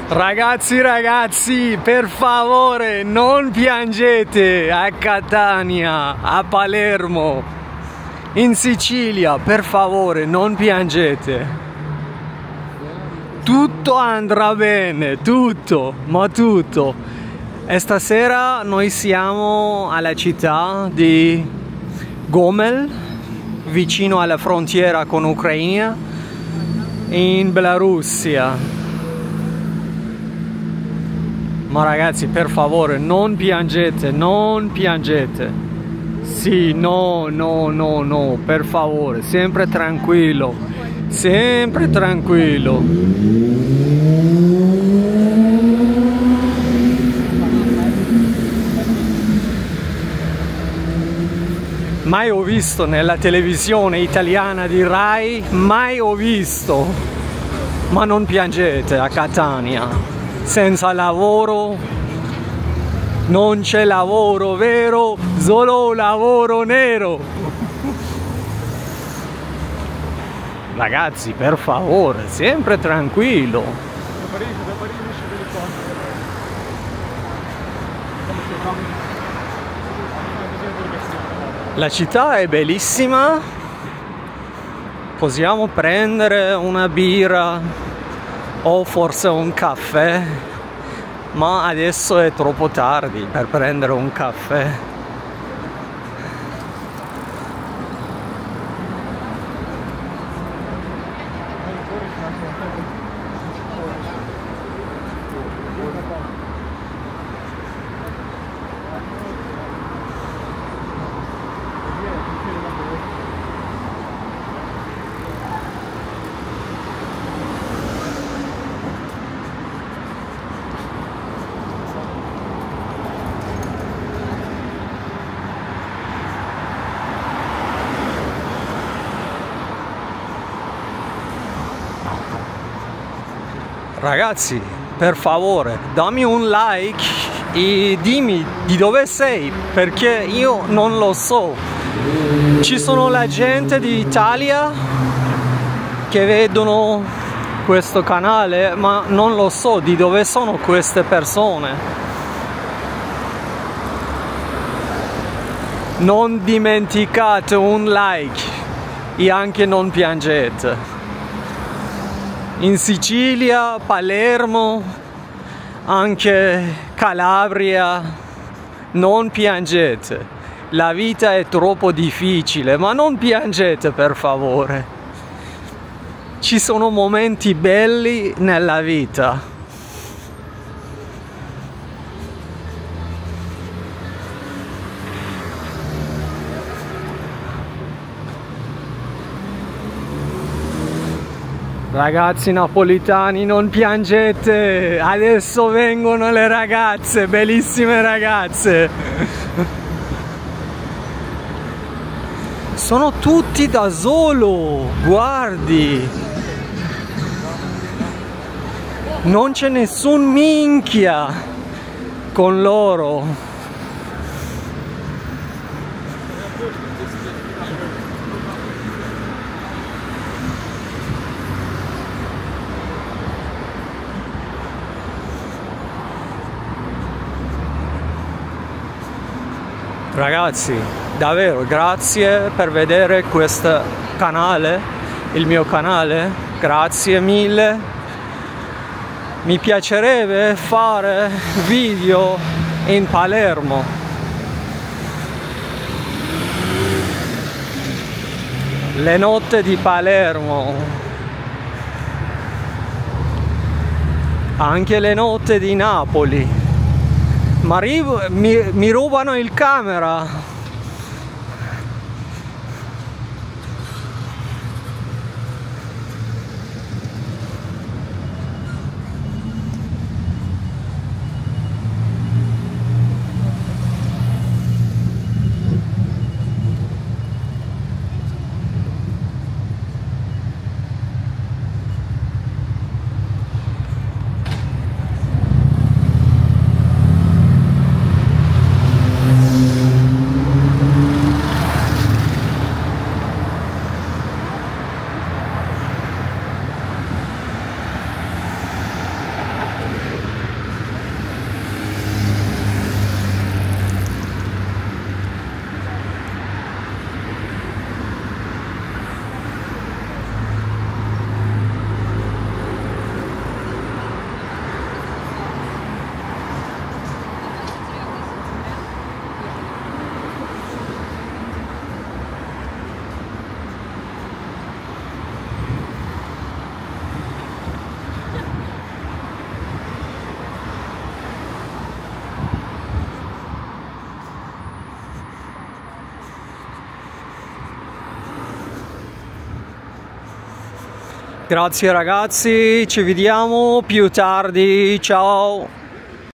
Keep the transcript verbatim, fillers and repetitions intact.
Ragazzi, ragazzi, per favore, non piangete a Catania, a Palermo, in Sicilia, per favore, non piangete. Tutto andrà bene, tutto, ma tutto. E stasera noi siamo alla città di Gomel, vicino alla frontiera con l'Ucraina, in Bielorussia. Ma ragazzi, per favore, non piangete, non piangete. Sì, no, no, no, no, per favore, sempre tranquillo, sempre tranquillo. Mai ho visto nella televisione italiana di Rai, mai ho visto. Ma non piangete a Catania. Senza lavoro non c'è lavoro vero, solo lavoro nero. Ragazzi, per favore, sempre tranquillo. La città è bellissima, possiamo prendere una birra o forse un caffè, ma adesso è troppo tardi per prendere un caffè. Ragazzi, per favore, dammi un like e dimmi di dove sei, perché io non lo so. Ci sono la gente d'Italia che vedono questo canale, ma non lo so di dove sono queste persone. Non dimenticate un like e anche non piangete. In Sicilia, Palermo, anche Calabria, non piangete. La vita è troppo difficile, ma non piangete per favore. Ci sono momenti belli nella vita. Ragazzi napoletani, non piangete, adesso vengono le ragazze, bellissime ragazze. Sono tutti da solo, guardi. Non c'è nessun minchia con loro. Ragazzi, davvero grazie per vedere questo canale, il mio canale, grazie mille. Mi piacerebbe fare video in Palermo. Le notte di Palermo, anche le notte di Napoli. Ma mi, mi rubano il camera. Grazie ragazzi, ci vediamo più tardi, ciao!